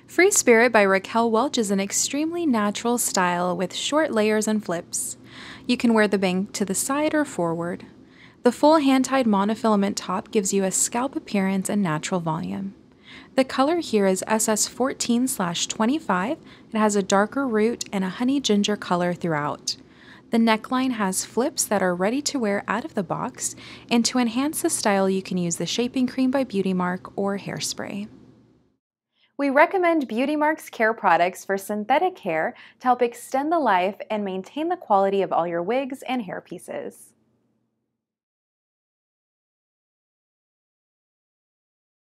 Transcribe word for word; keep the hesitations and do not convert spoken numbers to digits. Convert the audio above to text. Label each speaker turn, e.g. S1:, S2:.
S1: Free Spirit by Raquel Welch is an extremely natural style with short layers and flips. You can wear the bang to the side or forward. The full hand-tied monofilament top gives you a scalp appearance and natural volume. The color here is S S fourteen slash twenty-five. It has a darker root and a honey ginger color throughout. The neckline has flips that are ready to wear out of the box, and to enhance the style you can use the Shaping Cream by Beauty Mark or hairspray. We recommend Beauty Mark's care products for synthetic hair to help extend the life and maintain the quality of all your wigs and hair pieces.